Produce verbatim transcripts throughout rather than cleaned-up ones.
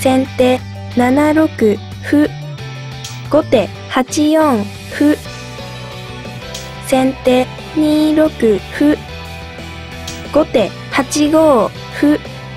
先手ななろく歩。後手はちよん歩。先手にろく歩。後手はちご歩。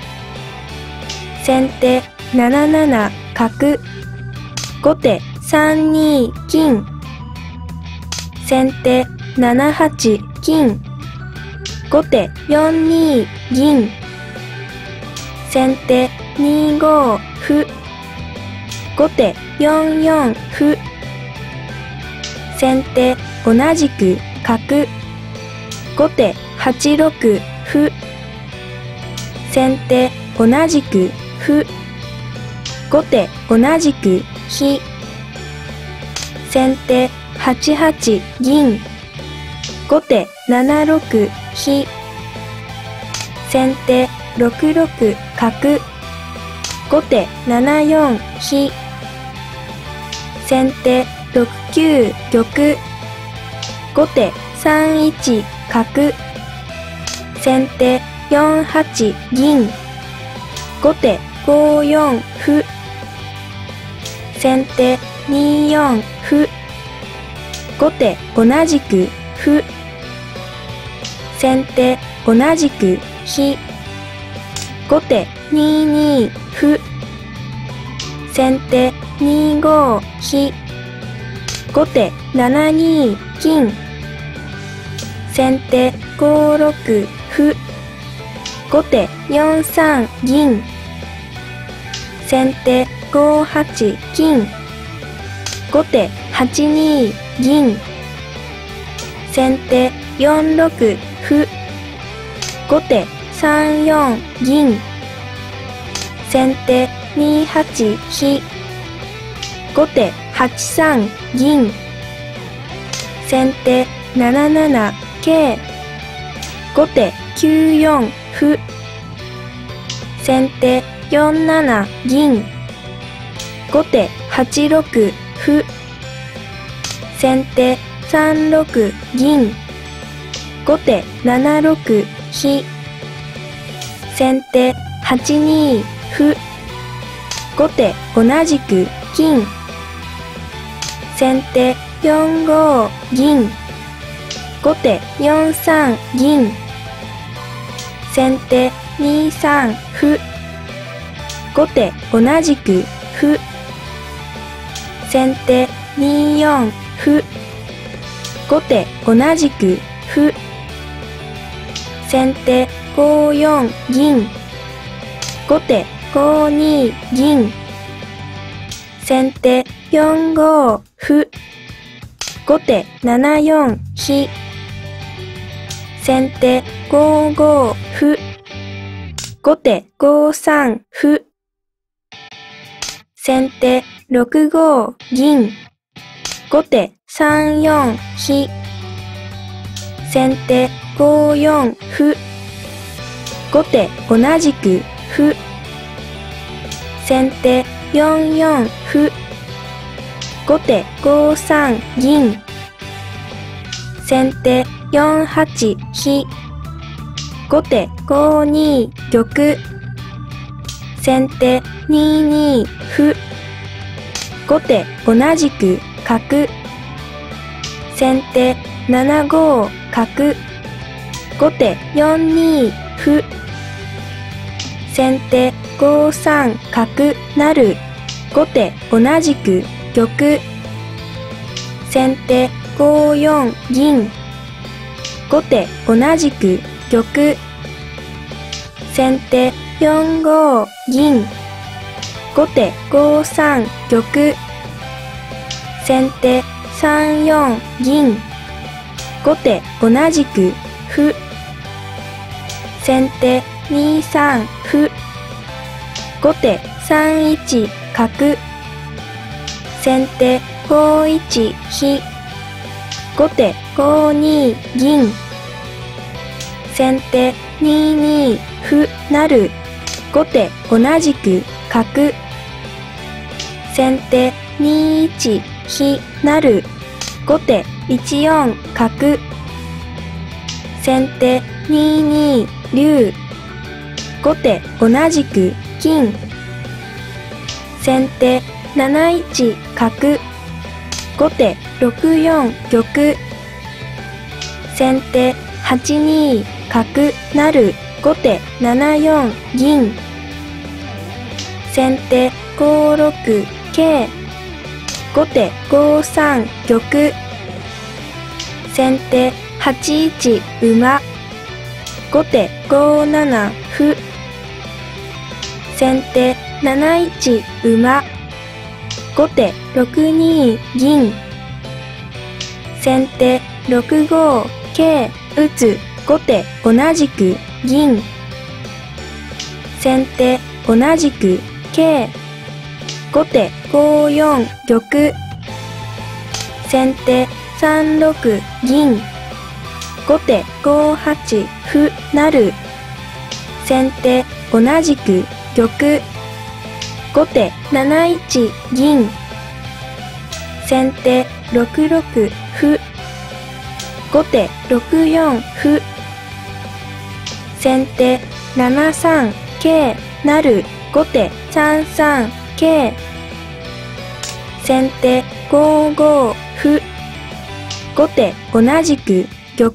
先手なななな角。後手さんに金。先手ななはち金。後手よんに銀。先手にご歩。後手よんよん歩。先手同じく角。後手はちろく歩。先手同じく歩。後手同じく飛。先手はちはち銀。後手ななろく飛。先手ろくろく角。後手ななよん飛。先手ろくきゅう玉。後手さんいち角。先手よんはち銀。後手ごよん歩。先手によん歩。後手同じく歩。先手同じく飛。後手にに歩。先手にご飛。後手ななに金。先手ごろく歩。後手よんさん銀。先手ごはち金。後手はちに銀。先手よんろく歩。後手さんよん銀。先手にはち飛。後手はちさん銀。先手なななな桂。後手きゅうよん歩。先手よんなな銀。後手はちろく歩。先手さんろく銀。後手ななろく飛。先手はちに歩。後手同じく金。先手よんご銀。後手よんさん銀。先手にさん歩。後手同じく歩。先手によん歩。後手同じく歩。先手ごよん銀。後手ごに銀。先手よんご歩。後手ななよん飛。先手ごご歩。後手ごさん歩。先手ろくご銀。後手さんよん飛。先手ごよん歩。後手同じく歩。先手よんよん歩。後手ごさん銀。先手よんはち飛。後手ごに玉。先手にに歩。後手同じく角。先手ななご角。後手よんに歩。先手ごさん角成。後手同じく玉。先手ごよん銀。後手同じく玉。先手よんご銀。後手ごさん玉。先手さんよん銀。後手同じく歩。先手にさん歩。後手さんいち角。先手ごいち飛。後手ごに銀。先手にに歩成。後手同じく角。先手にいち飛成。後手いちよん角。先手にに竜。後手同じく金。 先手なないち角。後手ろくよん玉。先手はちに角成。後手ななよん銀。先手ごろく桂。後手ごさん玉。先手はちいち馬。後手ごなな歩。先手なないち馬。後手ろくに銀。先手ろくご桂打つ。後手同じく銀。先手同じく桂。後手ごよん玉。先手さんろく銀。後手ごはち歩成。先手同じく玉。後手なないち銀。先手ろくろく歩。後手ろくよん歩。先手ななさん桂成。後手さんさん桂。先手ごご歩。後手同じく玉。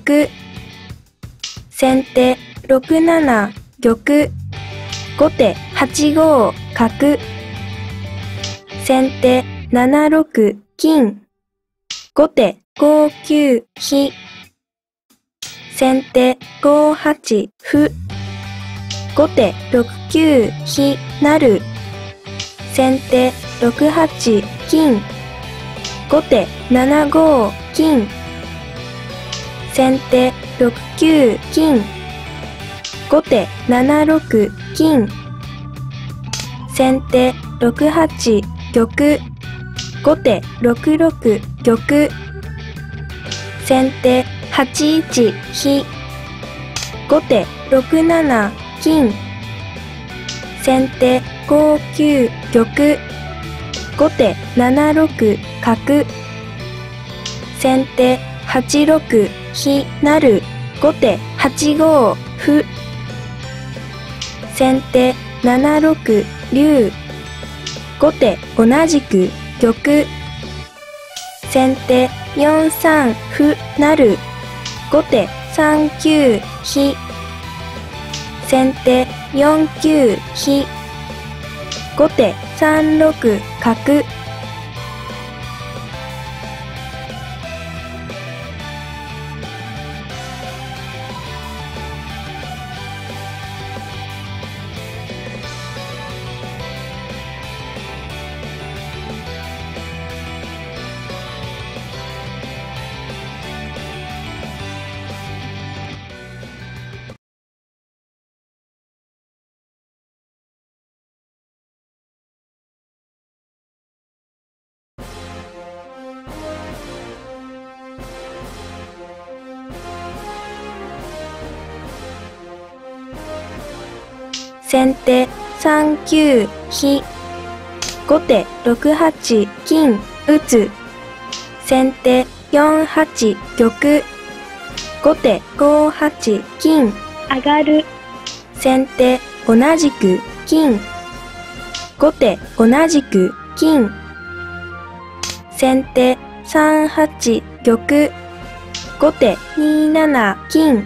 先手ろくなな玉。後手はちご角。先手ななろく金。後手ごきゅう飛。先手ごはち歩。後手ろくきゅう飛成。先手ろくはち金。後手ななご金。先手ろくきゅう金。後手ななろく金。先手ろくはち玉。後手ろくろく玉。先手はちいち飛。後手ろくなな金。先手ごきゅう玉。後手ななろく角。先手はちろく飛成。後手はちご歩。先手ななろく竜。後手同じく玉。先手よんさん歩成。後手さんきゅう飛。先手よんきゅう飛。後手さんろく角。先手さんきゅう飛。後手ろくはち金打つ。先手よんはち玉。後手ごはち金上がる。先手同じく金。後手同じく金。先手さんはち玉。後手になな金。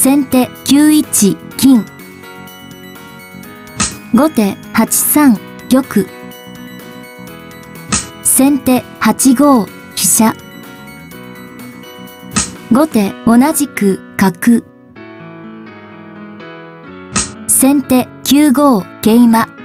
先手きゅういち金。後手はちさん玉。先手はちご飛車。後手同じく角。先手きゅうご桂馬。